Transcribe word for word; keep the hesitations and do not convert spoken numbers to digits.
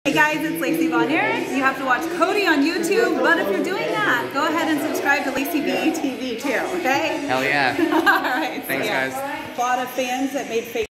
Hey guys, it's Lacey von Erich. You have to watch Cody on YouTube, but if you're doing that, go ahead and subscribe to Lacey B T V too, okay? Hell yeah. All right. Thanks, yeah. guys. A lot of fans that made fake